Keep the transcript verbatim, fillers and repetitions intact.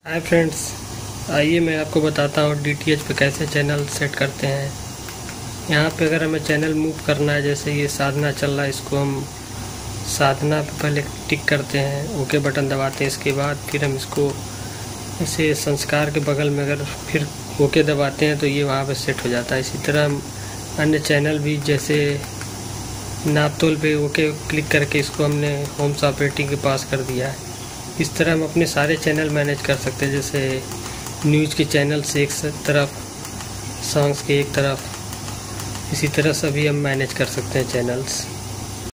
Hi friends, आइए मैं आपको बताता हूँ डीटीएच पे कैसे चैनल सेट करते हैं। यहाँ पे अगर हमें चैनल मूव करना है, जैसे ये साधना चल रहा है, इसको हम साधना पे पहले टिक करते हैं, ओके बटन दबाते हैं। इसके बाद फिर हम इसको इसे संस्कार के बगल में अगर फिर ओके दबाते हैं तो ये वहाँ पे सेट हो जाता है। इसी तरह हम अन्य चैनल भी, जैसे नापतोल पे ओके क्लिक करके इसको हमने होम्स ऑपरेटिंग के पास कर दिया है। इस तरह हम अपने सारे चैनल मैनेज कर सकते हैं, जैसे न्यूज़ के चैनल से एक तरफ, सॉन्ग्स के एक तरफ, इसी तरह सभी हम मैनेज कर सकते हैं चैनल्स।